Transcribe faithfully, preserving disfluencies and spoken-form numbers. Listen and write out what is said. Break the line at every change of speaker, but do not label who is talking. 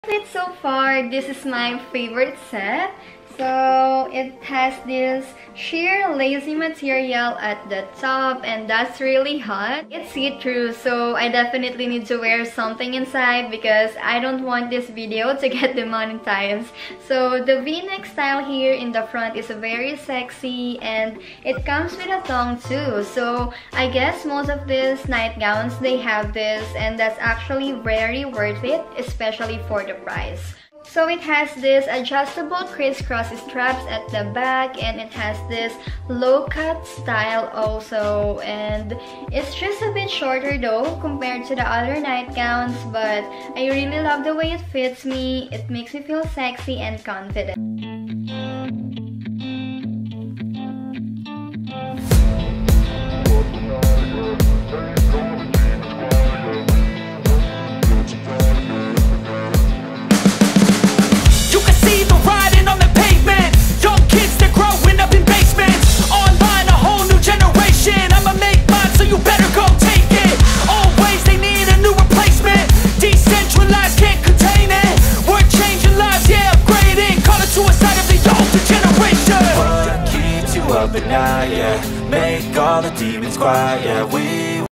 It so far, this is my favorite set. So it has this sheer lacy material at the top, and that's really hot. It's see-through, so I definitely need to wear something inside because I don't want this video to get demonetized. So the V-neck style here in the front is very sexy, and it comes with a thong too. So I guess most of these nightgowns, they have this, and that's actually very worth it, especially for the price. So it has this adjustable crisscross straps at the back, and it has this low-cut style also, and it's just a bit shorter though compared to the other nightgowns, but I really love the way it fits me. It makes me feel sexy and confident.
But now, yeah, make all the demons quiet, yeah, we